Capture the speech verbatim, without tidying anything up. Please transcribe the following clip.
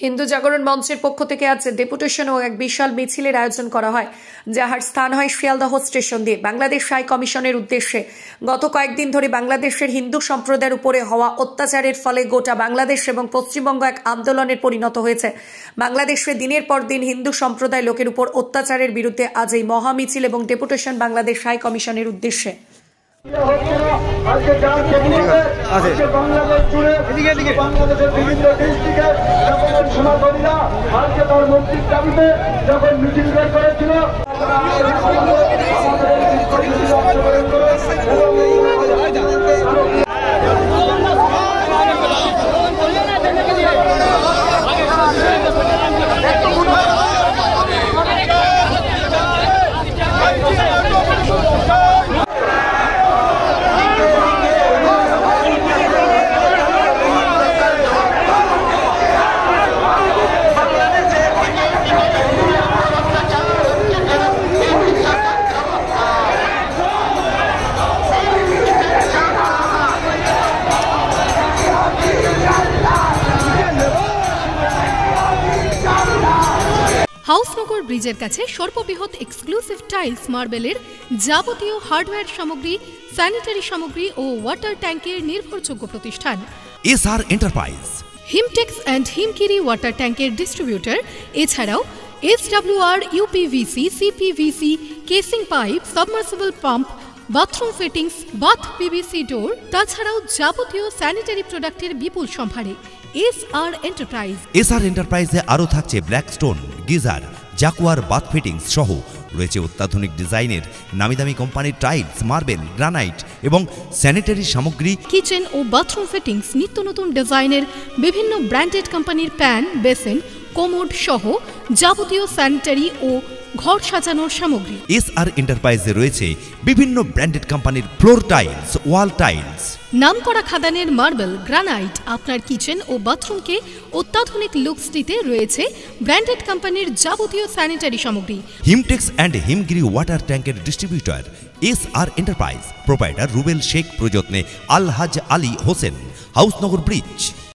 হিন্দু জাগরণ মঞ্চের পক্ষ থেকে আজ ডেপুটেশন ও এক বিশাল মিছিলের আয়োজন করা হয়, যাহার স্থান হয় শিয়ালদহ স্টেশন দিয়ে। বাংলাদেশ হাই কমিশনের উদ্দেশ্যে গত কয়েকদিন ধরে বাংলাদেশের হিন্দু সম্প্রদায়ের উপরে হওয়া অত্যাচারের ফলে গোটা বাংলাদেশ এবং পশ্চিমবঙ্গ এক আন্দোলনের পরিণত হয়েছে। বাংলাদেশে দিনের পর দিন হিন্দু সম্প্রদায় লোকের উপর অত্যাচারের বিরুদ্ধে আজ এই মহা মিছিল এবং ডেপুটেশন বাংলাদেশ হাই কমিশনের উদ্দেশ্যে। বাংলাদেশের বিভিন্ন ডিস্ট্রিক্টে সমাজীরা আজকে তার মুক্তির দাবিতে যখন মিছিল বের করেছিল হাউসনগর ব্রিজের কাছে সর্ববৃহৎ এক্সক্লুসিভ টাইলস মার্বেলের যাবতীয় হার্ডওয়্যার সামগ্রী, স্যানিটারি সামগ্রী ও ওয়াটার ট্যাঙ্কের নির্ভরযোগ্য প্রতিষ্ঠান SR enterprise. Himtex and Himgiri water ট্যাঙ্কের ডিস্ট্রিবিউটর। এছাড়াও SWR, UPVC, CPVC, casing pipe, submersible pump, bathroom fittings, bath PVC door, তাছাড়াও যাবতীয় স্যানিটারি প্রোডাক্টের বিপুল সম্ভারে এসআর এন্টারপ্রাইজ। এসআর এন্টারপ্রাইজে আরও থাকছে Blackstone, geyser, Jaquar bath fittings সহ রয়েছে অত্যাধুনিক ডিজাইনের নামিদামি কোম্পানির টাইলস, মার্বেল, গ্রানাইট এবং স্যানিটারি সামগ্রী, কিচেন ও বাথরুম ফিটিংস, নিত্য নতুন ডিজাইনের বিভিন্ন ব্র্যান্ডেড কোম্পানির প্যান, বেসিন, কোমোড সহ যাবতীয় স্যানিটারি ও ঘর সাজানোর সামগ্রী। এসআর এন্টারপ্রাইজে রয়েছে বিভিন্ন ব্র্যান্ডেড কোম্পানির ফ্লোর টাইলস, ওয়াল টাইলস, নামকরা খাদানের মার্বেল, গ্রানাইট। আপনার কিচেন ও বাথরুমকে অত্যাধুনিক লুকস দিতে রয়েছে ব্র্যান্ডেড কোম্পানির যাবতীয় স্যানিটারি সামগ্রী। হিমটেক্স অ্যান্ড হিমগিরি ওয়াটার ট্যাঙ্কের distributor SR enterprise. Proprietor Rubel Sheikh, প্রযত্নে আলহাজ আলী হোসেন, হাউসনগর ব্রিজ।